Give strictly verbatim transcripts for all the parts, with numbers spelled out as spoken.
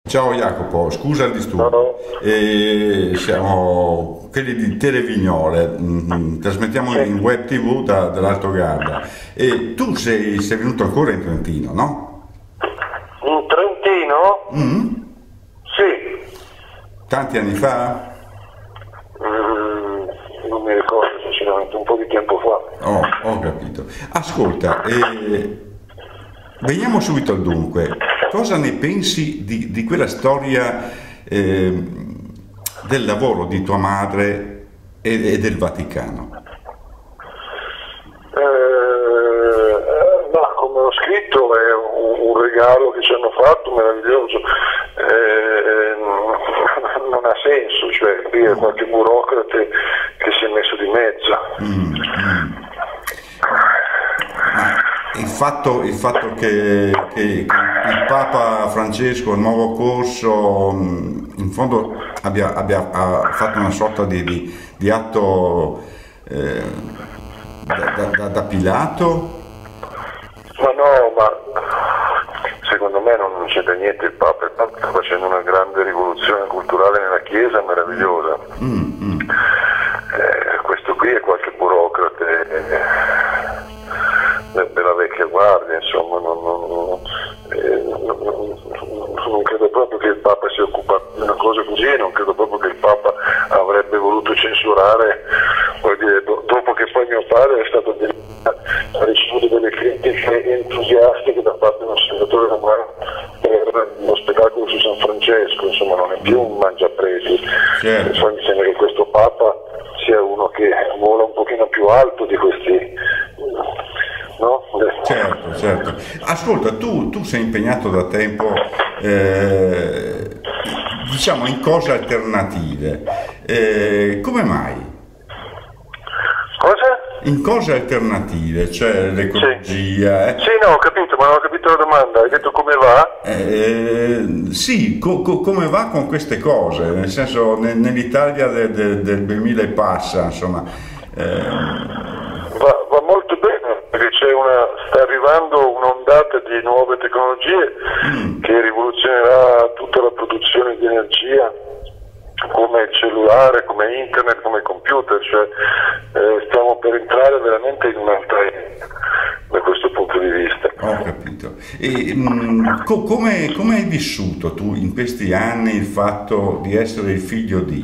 Ciao Jacopo, scusa il No, disturbo. no, Eh, siamo quelli di Televignole, mm, mm, trasmettiamo sì. in web T V da- dall'Alto Garda e tu sei, sei venuto ancora in Trentino, no? In Trentino? Mm? Sì. Tanti anni fa? Mm, non mi ricordo sinceramente, un po' di tempo fa. Oh, ho capito. Ascolta, eh, veniamo subito al dunque. Cosa ne pensi di, di quella storia eh, del lavoro di tua madre e, e del Vaticano? Eh, ma come ho scritto è un, un regalo che ci hanno fatto meraviglioso. Eh, non ha senso, cioè qui è qualche burocrate che si è messo di mezzo. Mm, mm. Ma il fatto, il fatto che, che il Papa Francesco, il nuovo corso, mh, in fondo abbia, abbia ha fatto una sorta di, di- di atto eh, da, da- da- da Pilato? Ma no, ma secondo me non c'entra niente il Papa, il Papa sta facendo una grande rivoluzione culturale nella Chiesa meravigliosa. Mm, mm. Eh, questo qui è qualche burocrate eh, della vecchia guardia, insomma, non, non- non- eh, non- non- non credo proprio che il Papa si occupa di una cosa così, non credo proprio che il Papa avrebbe voluto censurare, vuol dire, do- dopo che poi mio padre è stato ha ricevuto delle critiche entusiastiche da parte di un senatore romano per lo spettacolo su San Francesco, insomma non è più un mangiapreti. Certo. Poi mi sembra che questo Papa sia uno che vola un pochino più alto di questi, no? Certo, certo. Ascolta, tu, tu sei impegnato da tempo, eh, diciamo, in cose alternative. Eh, come mai? Cosa? In cose alternative, cioè l'ecologia. eh. Sì, no, ho capito, ma non ho capito la domanda, hai detto come va? Eh, sì, co- co- come va con queste cose? Nel senso, ne- nell'Italia de- de- del duemila e passa, insomma. eh, Va, va molto bene, perché c'è una, sta arrivando un'ondata di nuove tecnologie che rivoluzionerà tutta la produzione di energia, come il cellulare, come internet, come il computer, cioè eh, stiamo per entrare veramente in un'altra era da questo punto di vista. Ho capito. E mh, co- come, come hai vissuto tu in questi anni il fatto di essere il figlio di?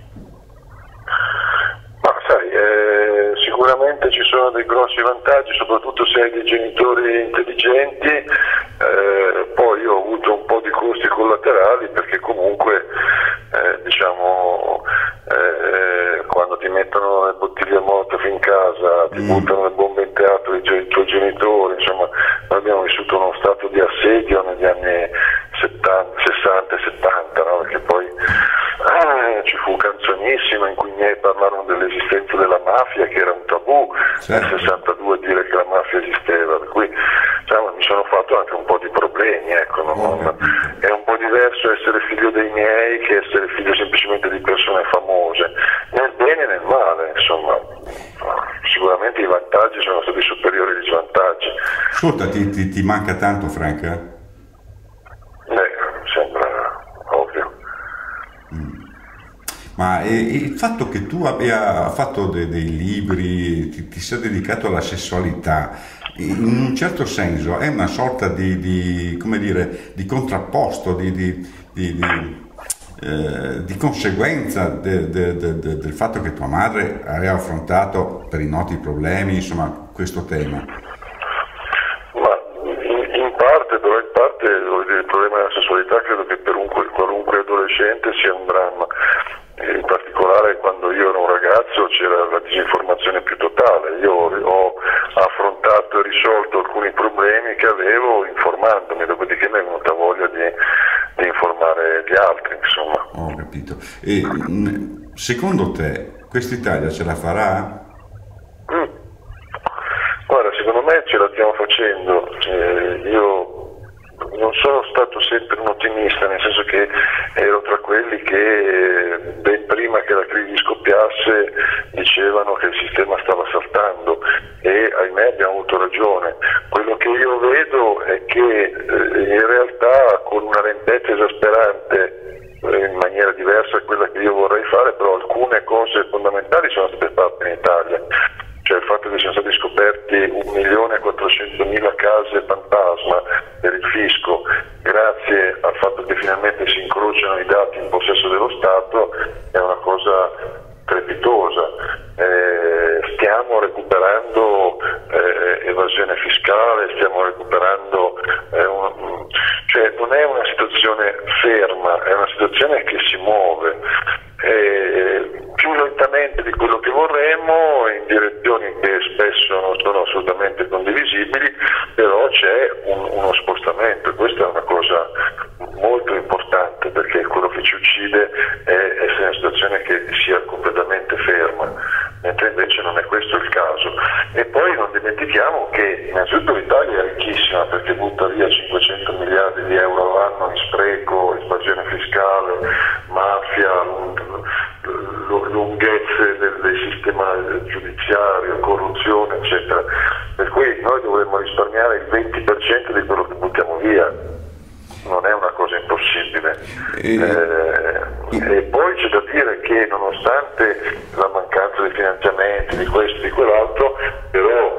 Ma sai, eh, sicuramente ci sono dei grossi vantaggi, soprattutto se hai dei genitori intelligenti, eh, poi io ho avuto un po' di costi collaterali perché comunque eh, diciamo eh, quando ti mettono le bottiglie Molotov in casa, ti Mm. buttano le bombe in teatro i, ge- i tuoi genitori, insomma noi abbiamo vissuto uno stato di assedio negli anni settanta, sessanta e settanta, no? Perché poi ah, ci fu Canzonissima in cui i miei parlarono dell'esistenza della mafia, che era un tabù Certo. nel sessantadue dire che la mafia esisteva, per cui diciamo, mi sono fatto anche un po' di problemi, ecco, non- Ho non- capito. è un po' diverso essere figlio dei miei che essere figlio semplicemente di persone famose, nel bene e nel male, insomma, sicuramente i vantaggi sono stati superiori ai svantaggi. Ascolta, ti, ti- ti manca tanto, Franca? Eh, sembra ovvio. Ma eh, il fatto che tu abbia fatto de- dei libri, ti, ti sia dedicato alla sessualità, in un certo senso è una sorta di, di, come dire, di contrapposto, di, di, di- di, eh, di conseguenza de- de- de- de- del fatto che tua madre aveva affrontato per i noti problemi, insomma, questo tema. Ma in, in parte, però in parte voglio dire, il problema della sessualità credo che per un, qualunque adolescente sia un dramma. E in particolare quando io ero un ragazzo c'era la disinformazione più totale. Io ho affrontato e risolto alcuni problemi che avevo informandomi, dopodiché mi è venuta voglia di, di informare gli altri, insomma. Ho capito. E mh, secondo te quest'Italia ce la farà? Mm. Guarda, secondo me ce la stiamo facendo. Eh, io non sono stato sempre un ottimista, nel senso che ero tra quelli che ben prima che la crisi scoppiasse dicevano che il sistema stava saltando e ahimè abbiamo avuto ragione. Quello che io vedo è che eh, in realtà con una lentezza esasperante, in maniera diversa da quella che io vorrei fare, però alcune cose fondamentali sono state fatte in Italia, cioè il fatto che siano stati scoperti un milione e quattrocentomila case fantasma per il fisco, grazie al fatto che finalmente si incrociano i dati in possesso dello Stato, è una cosa strepitosa. Eh, stiamo recuperando eh, evasione fiscale, stiamo recuperando eh, un, cioè non è una situazione ferma, è una situazione che si muove eh, più lentamente di quello che vorremmo, in direzioni che spesso non sono assolutamente condivisibili, però c'è un, uno spostamento e questa è una cosa molto importante, perché quello che ci uccide è essere in una situazione che sia completamente ferma, mentre invece non è questo il caso. E poi non dimentichiamo che innanzitutto l'Italia è ricchissima perché butta via cinquecento miliardi di euro all'anno in spreco, evasione fiscale, mafia, lunghezze del, del sistema giudiziario, corruzione, eccetera. Per cui noi dovremmo risparmiare il venti per cento di quello che buttiamo via. Non è una cosa impossibile. E, eh, e poi c'è da dire che nonostante la mancanza di finanziamenti, di questo e di quell'altro, però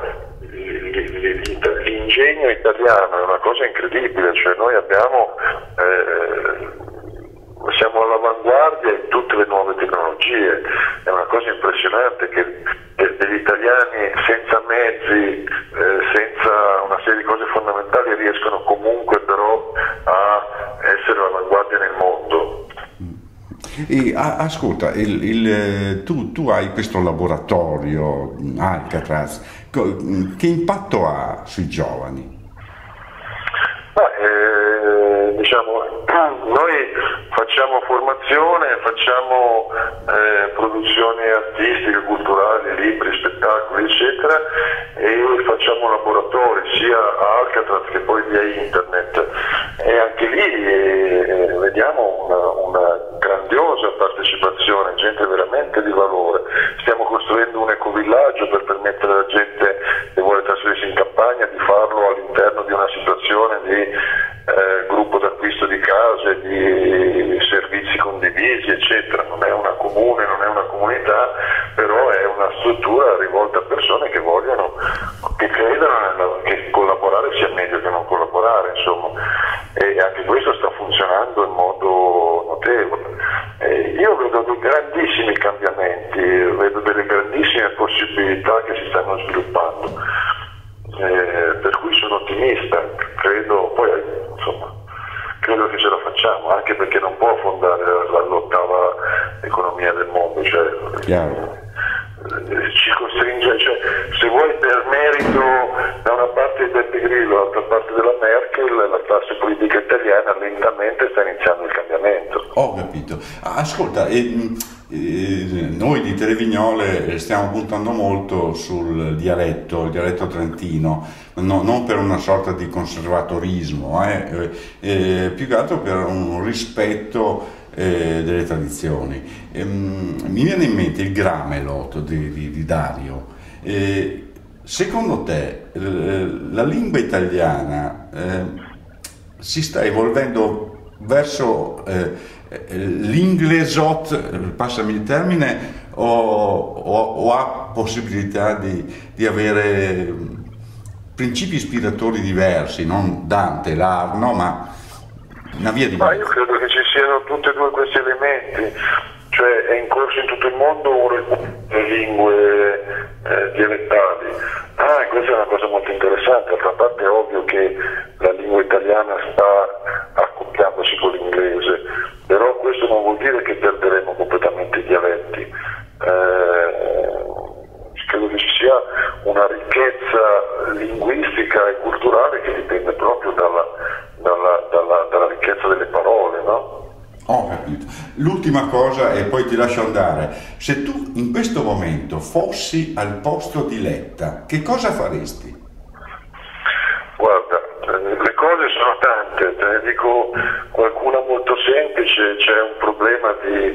l'ingegno italiano è una cosa incredibile, cioè noi abbiamo eh, siamo all'avanguardia in tutte le nuove tecnologie, è una cosa impressionante che degli italiani senza mezzi, eh, senza una serie di cose fondamentali riescono comunque però a essere all'avanguardia nel mondo. E, a, ascolta, il, il, tu, tu hai questo laboratorio Alcatraz, che impatto ha sui giovani? Ma, eh, diciamo, noi facciamo formazione, facciamo eh, produzioni artistiche, culturali, libri, spettacoli, eccetera, e facciamo laboratori sia a Alcatraz che poi via internet, e anche lì eh, vediamo una, una grandiosa partecipazione, gente veramente di valore. Stiamo costruendo un ecovillaggio per permettere alla gente che vuole trasferirsi in campagna di farlo all'interno di una situazione di eh, gruppo d'acquisto di case, di servizi condivisi, eccetera. Non è una comune, non è una comunità, però è una struttura rivolta a persone che vogliono, che credono nella, che collaborare sia meglio che non collaborare, insomma. E anche questo sta funzionando in modo notevole. E io vedo dei grandissimi cambiamenti, vedo delle grandissime possibilità che si stanno sviluppando, eh, per cui sono ottimista, credo, poi insomma, credo che ce la facciamo, anche perché non può affondare all'ottava economia del mondo, cioè, ci costringe, cioè, se vuoi per merito da una parte di Beppe Grillo, dall'altra parte della Merkel, la classe politica italiana lentamente sta iniziando il cambiamento. Ho capito. Ascolta, e, e, noi di Televignole stiamo puntando molto sul dialetto, il dialetto trentino, no, non per una sorta di conservatorismo, eh, eh, più che altro per un rispetto Eh, delle tradizioni. Ehm, mi viene in mente il Gramelot di, di, di Dario. Eh, secondo te eh, la lingua italiana eh, si sta evolvendo verso eh, l'inglesot, passami il termine, o, o, o ha possibilità di, di avere principi ispiratori diversi, non Dante, l'Arno, ma una via diversa? Ma io credo che ci siano tutti e due questi elementi, cioè è in corso in tutto il mondo un recupero delle lingue eh, dialettali. Ah, questa è una cosa molto interessante, d'altra parte è ovvio che la lingua italiana sta accoppiandosi con l'inglese, però questo non vuol dire che perderemo completamente i dialetti. Eh, credo che ci sia una ricchezza linguistica e culturale che dipende proprio dalla, dalla, dalla, dalla ricchezza delle parole, no? Ho capito. L'ultima cosa e poi ti lascio andare. Se tu in questo momento fossi al posto di Letta, che cosa faresti? Guarda, le cose sono tante, te ne dico qualcuna molto semplice. C'è un problema di,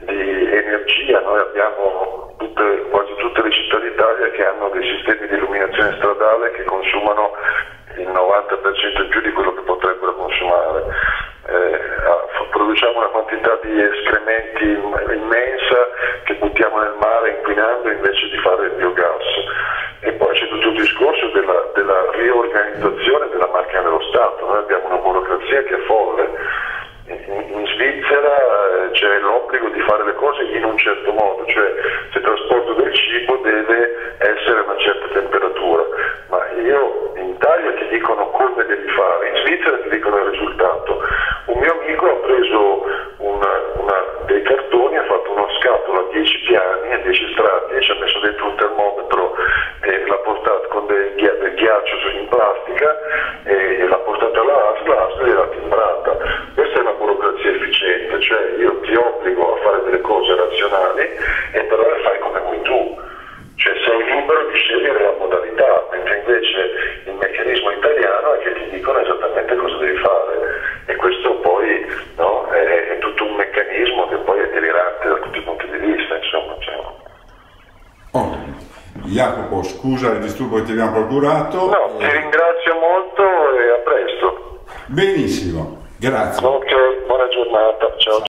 di energia. Noi abbiamo tutte, quasi tutte le città d'Italia che hanno dei sistemi di illuminazione stradale che consumano il novanta per cento in più di quello che potrebbero consumare. Eh, produciamo una quantità di escrementi immensa che buttiamo nel mare inquinando invece di fare il biogas. E poi c'è tutto il discorso della, della riorganizzazione della macchina dello Stato. Noi abbiamo una burocrazia che è folle. In, in Svizzera eh, c'è l'obbligo di fare le cose in un certo modo, cioè se il trasporto del cibo deve essere a una certa temperatura, ma io in Italia ti dicono come devi fare, in Svizzera ti dicono il risultato. Un mio amico ha preso una, una, dei cartoni, ha fatto una scatola a dieci piani, a dieci strati, e ci ha messo dentro un termometro e l'ha portato con del, ghia, del ghiaccio in plastica e, e l'ha portata alla A S L, la A S L gliel'ha timbrata. Questa è una burocrazia efficiente, cioè io ti obbligo a fare delle cose razionali e però le fai come vuoi tu, cioè sei libero di scegliere la modalità, mentre invece il meccanismo italiano è che ti dicono esattamente cosa devi fare, e questo poi no, è, è tutto un meccanismo che poi è delirante da tutti i punti di vista, insomma. Cioè. Oh, Jacopo, scusa il disturbo che ti abbiamo procurato. No, ti ringrazio molto e a presto. Benissimo, grazie. Ok, buona giornata, ciao.